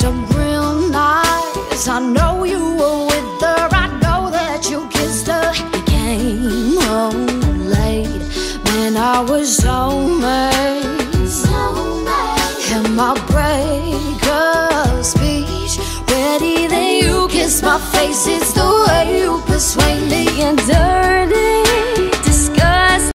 looked real nice. I know you were with her, I know that you kissed her. You came home late, man, I was so mad. And my breakup speech ready, then you kiss my face. It's the way you persuade me and